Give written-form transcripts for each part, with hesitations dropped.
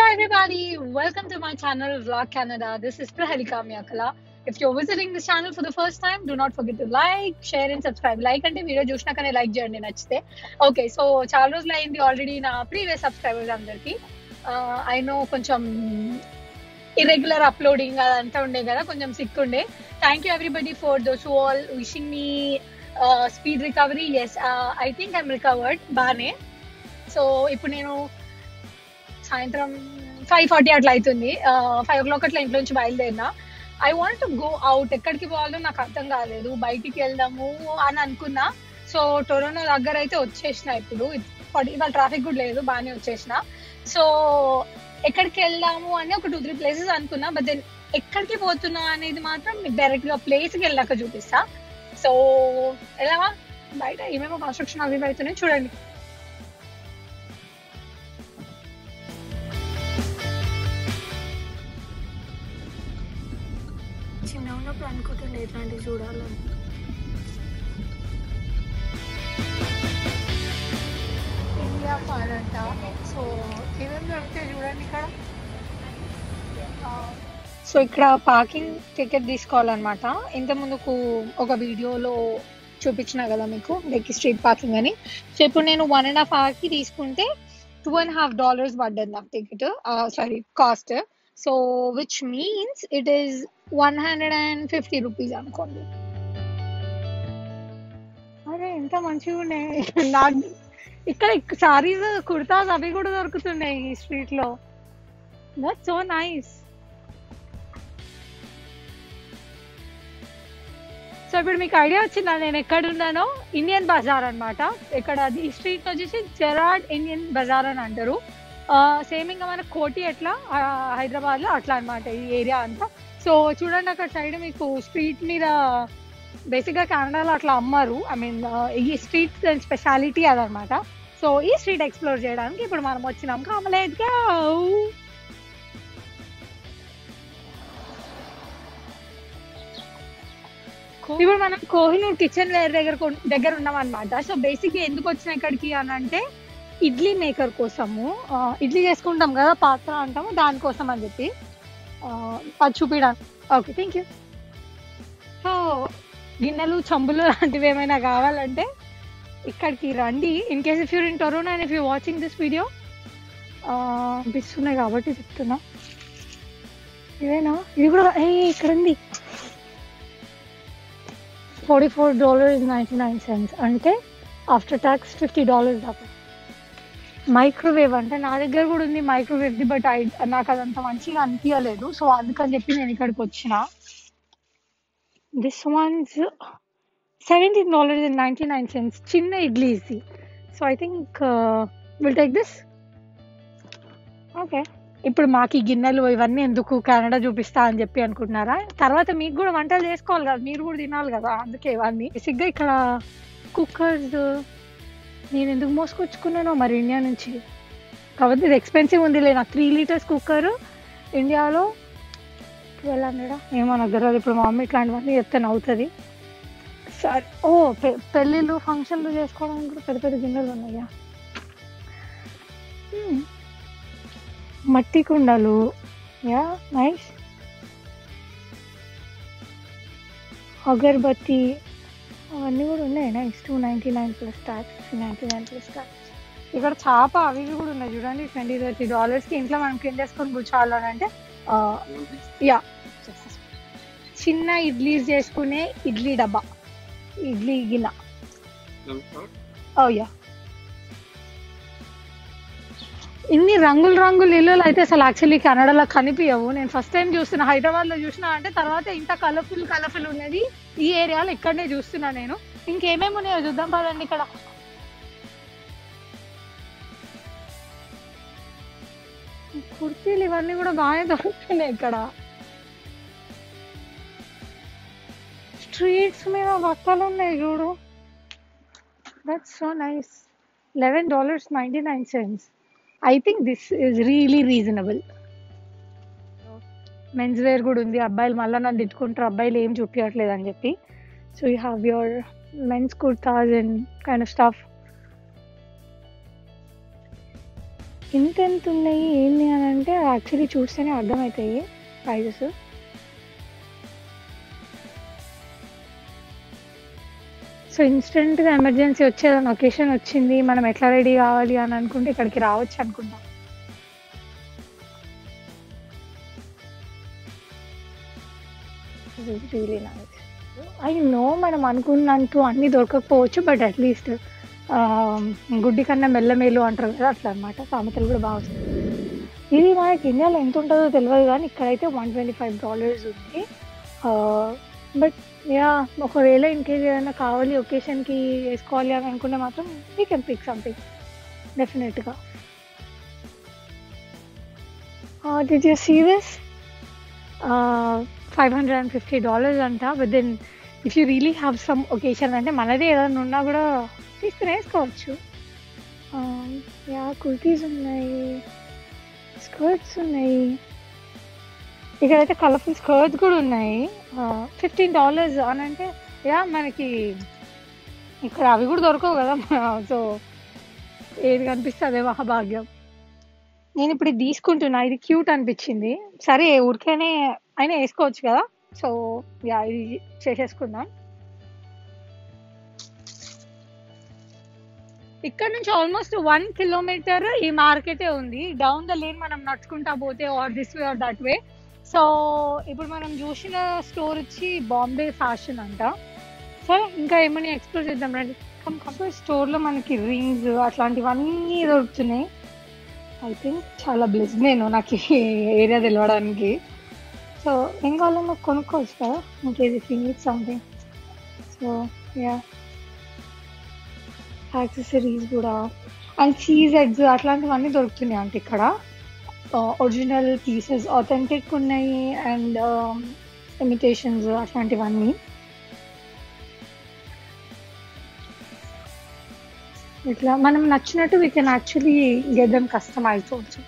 everybody, welcome to my channel Vlog Canada. This is Prahalika Miyakala. If you're visiting this channel for the first time, do not forget to like, share and subscribe. Like అంటే వీడియో చూసినాకనే like చేయండి నచ్చితే. Okay, so చాలా రోజులు అయింది already నా previous subscribers అందరికి. ఐ నో కొంచెం ఇర్రెగ్యులర్ అప్లోడింగ్ అదంతా ఉండే కదా, కొంచెం సిక్ ఉండే. Thank you everybody for those who all wishing me speed recovery. Yes, I think I'm recovered బాగానే. సో ఇప్పుడు నేను సాయంత్రం 5:40 అట్లా అవుతుంది. 5 o'clock అట్లా ఇంట్లో నుంచి బయలుదేరినా. I want to go out. ఎక్కడికి పోవాలో నాకు అర్థం కాలేదు. బయటికి వెళ్దాము అని అనుకున్నా. సో టొరంటో దగ్గర అయితే వచ్చేసిన. ఇప్పుడు ఇవాళ ట్రాఫిక్ కూడా లేదు, బాగానే వచ్చేసిన. సో ఎక్కడికి వెళ్దాము అని ఒక 2-3 ప్లేసెస్ అనుకున్నా. బట్ దెన్ ఎక్కడికి పోతున్నా అనేది మాత్రం మీకు డైరెక్ట్ గా ప్లేస్కి వెళ్ళాక చూపిస్తా. సో వెళ్దామా? బయట ఏమేమో కన్స్ట్రక్షన్ అవి అవుతున్నాయి చూడండి. చిన్న ఉన్నప్పుడు అనుకుంటుండే ఇట్లాంటివి చూడాలని. ఇండియా ఫార్ అంట. సో ఏమేమి దొరికితే చూడండి ఇక్కడ. సో ఇక్కడ పార్కింగ్ టికెట్ తీసుకోవాలన్నమాట. ఇంత ముందుకు ఒక వీడియోలో చూపించిన కదా మీకు, లైక్ స్ట్రీట్ పార్కింగ్ అని. సో ఇప్పుడు నేను 1.5 hours తీసుకుంటే $2.50 పడ్డది నాకు ticket, sorry cost. So which means it is 150 rupees అనుకోండి. అరే ఎంత మంచిగా ఉన్నాయి. నాకు ఇక్కడ సారీస్, కుర్తాస్ అవి కూడా దొరుకుతున్నాయి ఈ స్ట్రీట్ లో. That's so nice. సో ఇప్పుడు మీకు ఐడియా వచ్చిందా నేను ఎక్కడ ఉన్నానో? ఇండియన్ బజార్ అనమాట. ఇక్కడ ఈ స్ట్రీట్ వచ్చేసి జెరాడ్ ఇండియన్ బజార్ అని అంటారు. సేమ్ ఇంకా మన కోటి ఎట్లా హైదరాబాద్ లో అట్లా అనమాట ఈ ఏరియా అంతా. సో చూడండి అక్కడ సైడ్ మీకు స్ట్రీట్ మీద బేసిక్ గా కెనడాలో అట్లా అమ్మారు. ఐ మీన్ ఈ స్ట్రీట్ స్పెషాలిటీ అదనమాట. సో ఈ స్ట్రీట్ ఎక్స్ప్లోర్ చేయడానికి ఇప్పుడు మనం వచ్చినాం. కామలేదుగా ఇప్పుడు మనం కోహినూర్ కిచెన్ వేర్ దగ్గర ఉన్నాం అనమాట. సో బేసిక్ గా ఎందుకు వచ్చిన ఇక్కడికి అని అంటే ఇడ్లీ మేకర్ కోసము. ఇడ్లీ చేసుకుంటాం కదా, పాత్ర అంటాము, దానికోసం అని చెప్పి అది చూపించడానికి. Okay, thank you. సో గిన్నెలు, చంబులు లాంటివి ఏమైనా కావాలంటే ఇక్కడికి రండి. In case if you're in Toronto and if you watching this video, అనిపిస్తున్నాయి కాబట్టి చెప్తున్నా. ఇదేనా? ఇది కూడా ఇక్కడ ఉంది. $44.99 అంటే ఆఫ్టర్ ట్యాక్స్ $50 దాకా. మైక్రోవేవ్ అంటే నా దగ్గర కూడా ఉంది మైక్రోవేవ్ది, బట్ నాకు అదంత మంచిగా అనిపించలేదు. సో అందుకని చెప్పి నేను ఇక్కడికి వచ్చిన. దిస్ వన్స్ $17.99, చిన్న ఇడ్లీ ఇది. So I think will take this. Okay, ఇప్పుడు మాకు ఈ గిన్నెలు ఇవన్నీ ఎందుకు, కెనడా చూపిస్తా అని చెప్పి అనుకుంటున్నారా? తర్వాత మీకు కూడా వంటలు చేసుకోవాలి కదా, మీరు కూడా తినాలి కదా, అందుకే ఇవన్నీ. బేసిక్గా ఇక్కడ కుక్కర్స్ నేను ఎందుకు మోసుకొచ్చుకున్నానో మరి ఇండియా నుంచి. కాబట్టి ఇది ఎక్స్పెన్సివ్ ఉంది. నాకు 3 liters కుక్కర్ ఇండియాలో 1200 ఏమో నాకు తెలియదు. ఇప్పుడు మా మమ్మీ ఇట్లాంటివన్నీ చెప్తే నవ్వుతుంది. సరే, పెళ్ళిళ్ళు ఫంక్షన్లు చేసుకోవడానికి కూడా పెద్ద పెద్ద గిన్నెలు ఉన్నాయా. మట్టి కుండలు, యా నైస్. అగర్బత్తి అవన్నీ కూడా ఉన్నాయి. Nice. $299 plus tax, $399 plus tax. ఇక్కడ చేప అవి కూడా ఉన్నాయి చూడండి. $20-30 ఇంట్లో మనం క్లీన్ చేసుకొని కూర్చోవాలంటే. యా, చిన్న ఇడ్లీ చేసుకునే ఇడ్లీ డబ్బా, ఇడ్లీ గిన్నె. యా, ఇన్ని రంగులు రంగులు ఇల్లులు అయితే అసలు యాక్చువల్లీ కెనడాలో కనిపించవు. నేను ఫస్ట్ టైం చూస్తున్నా. హైదరాబాద్ లో చూసినా అంటే తర్వాత ఇంత కలర్ఫుల్ ఉన్నది ఈ ఏరియాలో ఇక్కడనే చూస్తున్నా నేను. ఇంకేమేమి ఉన్నాయో చూద్దాం పదండి. ఇక్కడ కుర్తీలు ఇవన్నీ కూడా బాగానే దొరుకుతున్నాయి. ఇక్కడ స్ట్రీట్స్ మీద బట్టలు ఉన్నాయి చూడు. That's so nice. $11.99. I think this is really reasonable. Men's wear కూడా ఉంది. అబ్బాయిలు మళ్ళీ నన్ను తిట్టుకుంటారు, అబ్బాయిలు ఏం చూపించట్లేదు అని చెప్పి. So you have your men's kurtas and kind of stuff. ఇంతెంత ఉన్నాయి ఏంది అని అంటే యాక్చువల్లీ చూస్తేనే అర్థమవుతాయి ప్రైజెస్. సో ఇన్స్టెంట్గా ఎమర్జెన్సీ వచ్చేదని ఒకేషన్ వచ్చింది, మనం ఎట్లా రెడీ కావాలి అని అనుకుంటే ఇక్కడికి రావచ్చు అనుకుంటాం. Really nice. ఐ నో మనం అనుకున్నంటూ అన్ని దొరకకపోవచ్చు, బట్ అట్లీస్ట్ గుడ్డి కన్నా మెల్లమేలు అంటారు కదా, అట్లా అనమాట. సామెతలు కూడా బాగా వస్తాయి. ఇది మనకి ఇండియాలో ఎంత ఉంటుందో తెలియదు, కానీ ఇక్కడైతే $125 ఉంది. బట్ యా, ఒకవేళ ఇన్ కేస్ ఏదైనా కావాలి ఒకేషన్కి వేసుకోవాలి అని అనుకుంటే మాత్రం వీ కెన్ పిక్ సంథింగ్ డెఫినెట్గా. Did you see this? $550 అంట. But then if you really have some occasion అంటే మనదే ఏదైనా ఉన్నా కూడా తీసుకుని వేసుకోవచ్చు. యా, కుర్తీస్ ఉన్నాయి, స్కర్ట్స్ ఉన్నాయి. ఇక్కడైతే కలర్ఫుల్ స్కర్ట్స్ కూడా ఉన్నాయి. $15 అని అంటే యా, మనకి ఇక్కడ అవి కూడా దొరకవు కదా. సో ఏది కనిపిస్తే అదే మహాభాగ్యం. నేను ఇప్పుడు ఇది తీసుకుంటున్నా, ఇది క్యూట్ అనిపించింది. సరే ఊరికేనే అయినా వేసుకోవచ్చు కదా, సో యా ఇది చేసేసుకుందాం. ఇక్కడ నుంచి ఆల్మోస్ట్ 1 kilometer ఈ మార్కెటే ఉంది. డౌన్ ద లేన్ మనం నడుచుకుంటా పోతే or this way or that way. So ఇప్పుడు మనం చూసిన స్టోర్ వచ్చి బాంబే ఫ్యాషన్ అంట. సరే ఇంకా ఏమని ఎక్స్ప్లోర్ చేద్దాం రండి. స్టోర్లో మనకి రింగ్స్ అట్లాంటివన్నీ దొరుకుతున్నాయి. ఐ థింక్ చాలా బ్లెస్ నేను నాకు ఈ ఏరియా తెలవడానికి. సో ఏం కావాలో నాకు కొనుక్కోవచ్చు కదా ఇంకేది if you need something. So yeah, accessories కూడా అండ్ చీజ్ ఎగ్స్ అట్లాంటివన్నీ దొరుకుతున్నాయి అంటే ఇక్కడ. ఒరిజినల్ పీసెస్ ఆథెంటిక్ ఉన్నాయి అండ్ ఇమిటేషన్స్ అట్లాంటివన్నీ. ఇట్లా మనం నచ్చినట్టు we can actually get them customised also.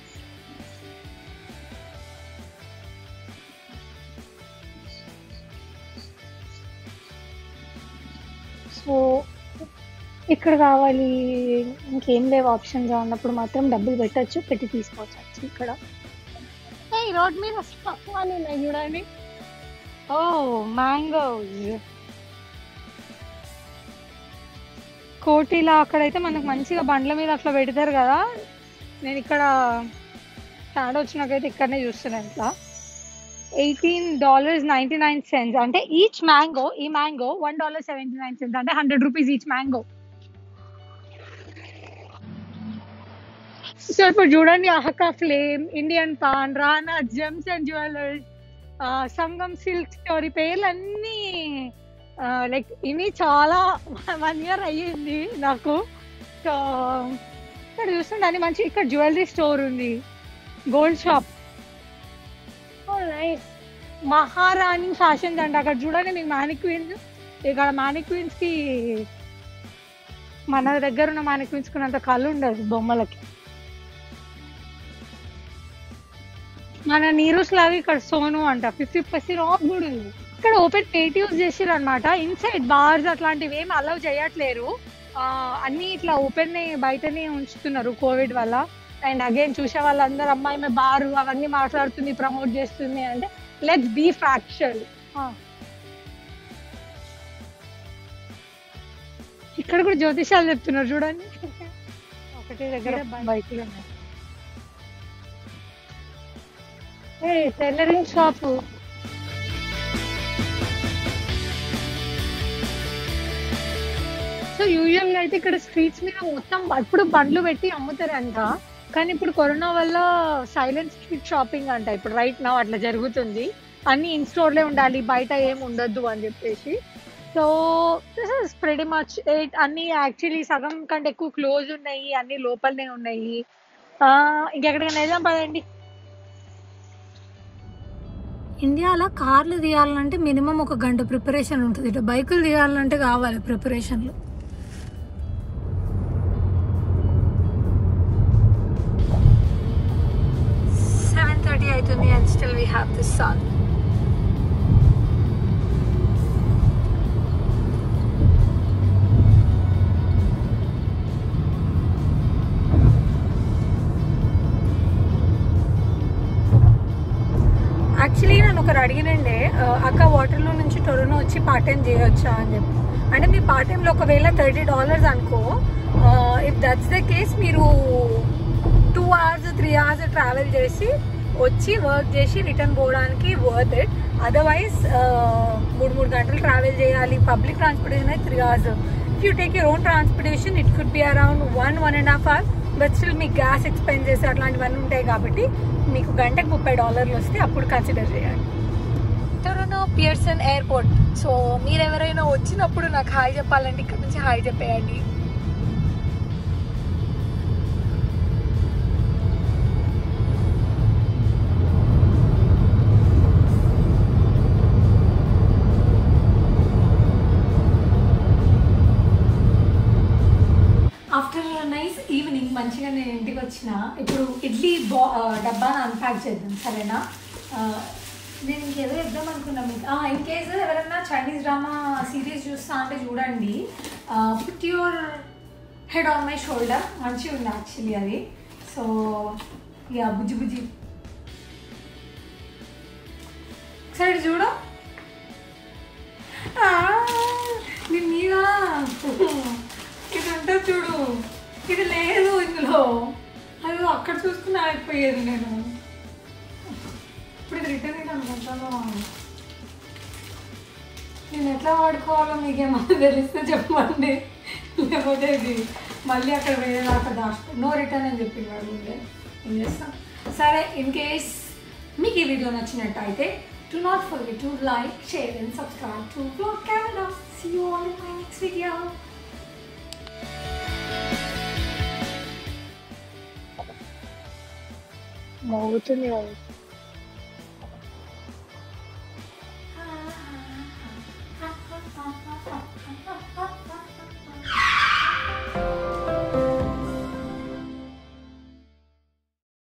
So ఇక్కడ కావాలి ఇంకేం లేవు ఆప్షన్స్ అన్నప్పుడు మాత్రం డబ్బులు పెట్టచ్చు, పెట్టి తీసుకోవచ్చు ఇక్కడ. ఈ రోడ్ మీద అని ఉన్నాయి చూడండి. ఓ మ్యాంగోస్. కోటిలా అక్కడైతే మనకు మంచిగా బండ్ల మీద అట్లా పెడతారు కదా. నేను ఇక్కడ స్టాండ్ వచ్చినాకైతే ఇక్కడనే చూస్తున్నాను. ఇట్లా $18.99 అంటే ఈచ్ మ్యాంగో. ఈ మ్యాంగో $1.79 అంటే 100 రూపీస్ ఈచ్ మ్యాంగో. సో ఇప్పుడు చూడండి, అహకా flame, Indian paan, Rana gems and jewellers, Sangam silk story పేర్లన్నీ లైక్ ఇవి చాలా 1 year అయ్యింది నాకు. సో ఇక్కడ చూస్తుండే అన్ని మంచి. ఇక్కడ జ్యువెలరీ స్టోర్ ఉంది, gold shop. Nice. Maharani fashions అంట. అక్కడ చూడండి మీకు మ్యానిక్వీన్స్. ఇక్కడ మ్యానిక్వీన్స్ కి మన దగ్గర ఉన్న మ్యానిక్వీన్స్ కున్నంత కళ్ళు ఉండదు బొమ్మలకి. మన నీరూస్ లాగా ఇక్కడ సోను అంట 50% ఆఫ్ కూడా ఉంది. ఇక్కడ ఓపెన్ పేట్ యూజ్ చేసారు అనమాట. ఇన్సైడ్ బార్స్ అట్లాంటివి ఏమి అలౌ చేయట్లేరు. అన్ని ఇట్లా ఓపెన్ బయటనే ఉంచుతున్నారు కోవిడ్ వల్ల. అండ్ అగైన్ చూసే వాళ్ళందరూ అమ్మాయి మే బారు అవన్నీ మాట్లాడుతుంది, ప్రమోట్ చేస్తుంది అంటే లెట్స్ బీ ఫ్యాక్చువల్. ఇక్కడ కూడా జ్యోతిషాలు చెప్తున్నారు చూడండి. ఒకటి దగ్గర బైకులు ఉన్నాయి. Tailoring shop. సో యూజువల్ గా అయితే ఇక్కడ స్ట్రీట్స్ మీద మొత్తం ఇప్పుడు బండ్లు పెట్టి అమ్ముతారంట. కానీ ఇప్పుడు కరోనా వల్ల సైలెంట్ స్ట్రీట్ షాపింగ్ అంట ఇప్పుడు రైట్ నౌ అట్లా జరుగుతుంది. అన్ని ఇన్ స్టోర్లే ఉండాలి, బయట ఏం ఉండొద్దు అని చెప్పేసి. So this is pretty much it. అన్ని యాక్చువల్లీ సగం కంటే ఎక్కువ క్లోజ్ ఉన్నాయి, అన్ని లోపలనే ఉన్నాయి. ఇంకెక్కడికైనా వెళ్దాం పదండి. ఇండియాలో కార్లు తీయాలంటే మినిమం 1 గంట ప్రిపరేషన్ ఉంటుంది. ఇటు బైకులు తీయాలంటే కావాలి ప్రిపరేషన్లు. అవుతుంది and still we have the sun. Actually నన్ను ఒకరు అడిగినండే అక్క వాటర్లో నుంచి టొరనో వచ్చి పార్ట్ టైం చేయొచ్చా అని చెప్పి. అంటే మీ పార్ట్ టైంలో ఒకవేళ $30 అనుకో, ఇఫ్ దట్స్ ద కేస్ మీరు 2 hours 3 hours ట్రావెల్ చేసి వచ్చి వర్క్ చేసి రిటర్న్ పోవడానికి వర్త్ ఇట్. అదర్వైజ్ 3 గంటలు ట్రావెల్ చేయాలి. పబ్లిక్ ట్రాన్స్పోర్టేషన్ అయితే 3 hours. If you take your own transportation it could be around 1.5 hours. But still మీకు గ్యాస్ ఎక్స్పెన్సెస్ అట్లాంటివన్నీ ఉంటాయి కాబట్టి మీకు గంటకు $30 వస్తే అప్పుడు కన్సిడర్ చేయాలి. టొరనో పియర్సన్ ఎయిర్పోర్ట్. సో మీరు ఎవరైనా వచ్చినప్పుడు నాకు హాయ్ చెప్పాలంటే ఇక్కడ నుంచి హాయ్ చెప్పేయండి. ఆఫ్టర్ నైస్ ఈవినింగ్ మంచిగా నేను ఇంటికి వచ్చిన. ఇప్పుడు ఇడ్లీ డబ్బాను అన్ప్యాక్ చేద్దాం, సరేనా? నేను ఇంకేదో ఇద్దాం అనుకున్నాను మీకు. ఇన్ కేసు ఎవరైనా చైనీస్ డ్రామా సిరీస్ చూస్తా అంటే చూడండి, put your head on my shoulder. మంచిగా ఉంది యాక్చువల్లీ అది. సో యా బుజ్జి బుజ్జి ఒకసారి చూడు. నేను మీద ఇది ఉంటుంది చూడు, ఇది లేదు ఇందులో. అది అక్కడ చూసుకుని ఆగిపోయేది నేను. ఇప్పుడు ఇది రిటర్న్ అనుకుంటాను. నేను ఎట్లా వాడుకోవాలో మీకేమన్నా తెలిస్తే చెప్పండి, లేకపోతే ఇది మళ్ళీ అక్కడ వేరే దాకా దాచుకో. నో రిటర్న్ అని చెప్పి వాడు ఏం చేస్తాం. సరే, ఇన్ కేస్ మీకు ఈ వీడియో నచ్చినట్టయితే do not forget to like, share and subscribe to Vlog Canada. See you all in my next video. మోగుతుంది.